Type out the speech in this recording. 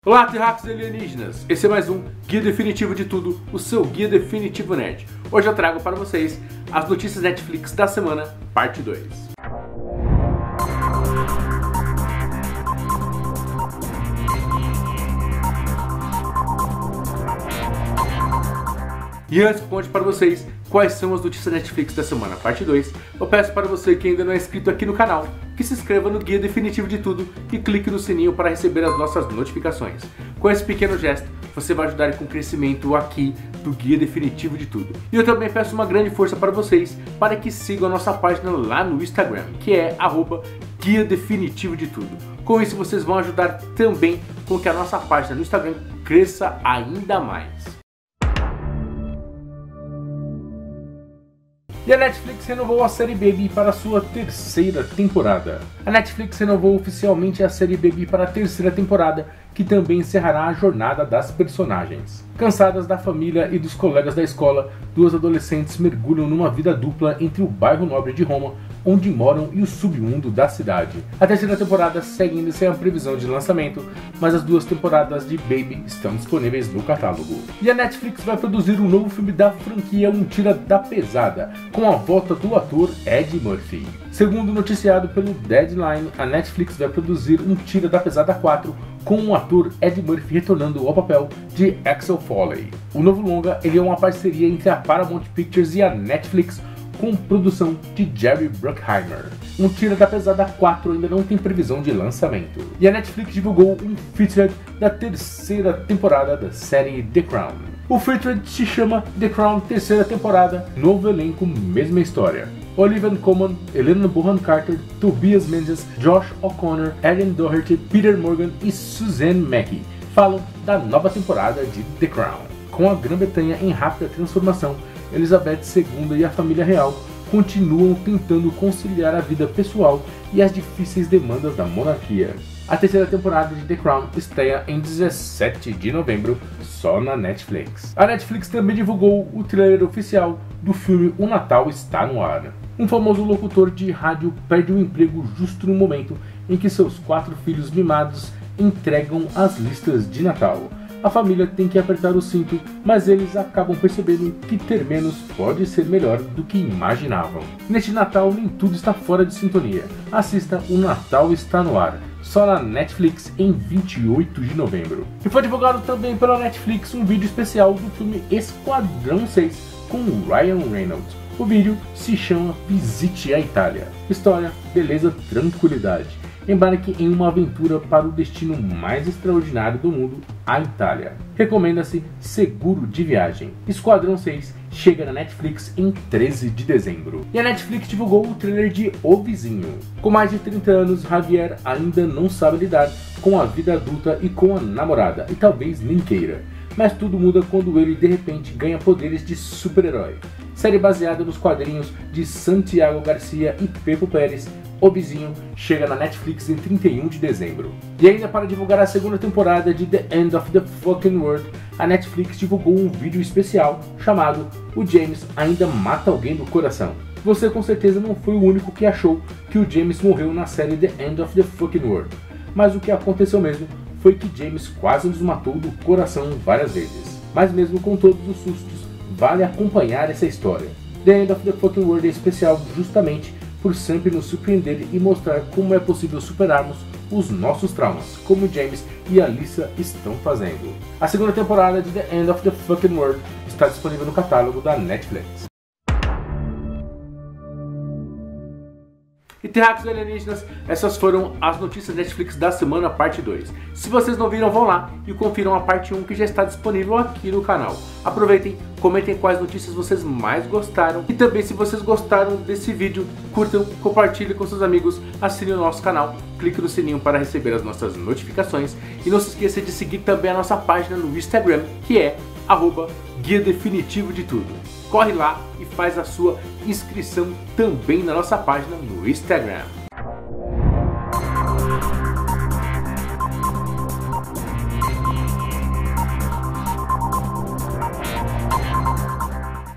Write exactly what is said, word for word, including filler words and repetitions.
Olá, terráqueos alienígenas! Esse é mais um Guia Definitivo de Tudo, o seu Guia Definitivo Nerd. Hoje eu trago para vocês as notícias Netflix da semana, parte dois. E antes que eu conte para vocês quais são as notícias Netflix da semana, parte dois, eu peço para você que ainda não é inscrito aqui no canal, que se inscreva no Guia Definitivo de Tudo e clique no sininho para receber as nossas notificações. Com esse pequeno gesto, você vai ajudar com o crescimento aqui do Guia Definitivo de Tudo. E eu também peço uma grande força para vocês, para que sigam a nossa página lá no Instagram, que é arroba Guia Definitivo de Tudo. Com isso vocês vão ajudar também com que a nossa página no Instagram cresça ainda mais. E a Netflix renovou a série Baby para sua terceira temporada. A Netflix renovou oficialmente a série Baby para a terceira temporada, que também encerrará a jornada das personagens. Cansadas da família e dos colegas da escola, duas adolescentes mergulham numa vida dupla entre o bairro nobre de Roma, onde moram, e o submundo da cidade. A terceira temporada segue ainda sem a previsão de lançamento, mas as duas temporadas de Baby estão disponíveis no catálogo. E a Netflix vai produzir um novo filme da franquia Um Tira da Pesada, com a volta do ator Eddie Murphy. Segundo noticiado pelo Deadline, a Netflix vai produzir Um Tira da Pesada quatro, com o ator Eddie Murphy retornando ao papel de Axel Foley. O novo longa ele é uma parceria entre a Paramount Pictures e a Netflix, com produção de Jerry Bruckheimer. Um Tira da Pesada quatro ainda não tem previsão de lançamento. E a Netflix divulgou um featured da terceira temporada da série The Crown. O featured se chama The Crown Terceira Temporada, novo elenco, mesma história. Olivia Colman, Helena Bonham Carter, Tobias Menzies, Josh O'Connor, Ellen Doherty, Peter Morgan e Suzanne Mackey falam da nova temporada de The Crown. Com a Grã-Bretanha em rápida transformação, Elizabeth segunda e a família real continuam tentando conciliar a vida pessoal e as difíceis demandas da monarquia. A terceira temporada de The Crown estreia em dezessete de novembro, só na Netflix. A Netflix também divulgou o trailer oficial do filme O Natal Está no Ar. Um famoso locutor de rádio perde o emprego justo no momento em que seus quatro filhos mimados entregam as listas de Natal. A família tem que apertar o cinto, mas eles acabam percebendo que ter menos pode ser melhor do que imaginavam. Neste Natal nem tudo está fora de sintonia. Assista O Natal Está no Ar, só na Netflix em vinte e oito de novembro. E foi divulgado também pela Netflix um vídeo especial do filme Esquadrão seis com Ryan Reynolds. O vídeo se chama Visite a Itália. História, beleza, tranquilidade. Embarque em uma aventura para o destino mais extraordinário do mundo, a Itália. Recomenda-se seguro de viagem. Esquadrão seis chega na Netflix em treze de dezembro. E a Netflix divulgou o trailer de O Vizinho. Com mais de trinta anos, Javier ainda não sabe lidar com a vida adulta e com a namorada, e talvez nem queira. Mas tudo muda quando ele de repente ganha poderes de super-herói. Série baseada nos quadrinhos de Santiago Garcia e Pepo Pérez, O Vizinho chega na Netflix em trinta e um de dezembro. E ainda para divulgar a segunda temporada de The End of the Fucking World, a Netflix divulgou um vídeo especial chamado O James Ainda Mata Alguém do Coração. Você com certeza não foi o único que achou que o James morreu na série The End of the Fucking World, mas o que aconteceu mesmo foi que James quase nos matou do coração várias vezes. Mas mesmo com todos os sustos, vale acompanhar essa história. The End of the Fucking World é especial justamente por sempre nos surpreender e mostrar como é possível superarmos os nossos traumas, como James e Alyssa estão fazendo. A segunda temporada de The End of the Fucking World está disponível no catálogo da Netflix. E terráqueos alienígenas, essas foram as notícias Netflix da semana, parte dois. Se vocês não viram, vão lá e confiram a parte um, que já está disponível aqui no canal. Aproveitem, comentem quais notícias vocês mais gostaram. E também, se vocês gostaram desse vídeo, curtam, compartilhem com seus amigos, assinem o nosso canal, clique no sininho para receber as nossas notificações. E não se esqueça de seguir também a nossa página no Instagram, que é arroba Guia Definitivo de Tudo. Corre lá e faz a sua inscrição também na nossa página no Instagram.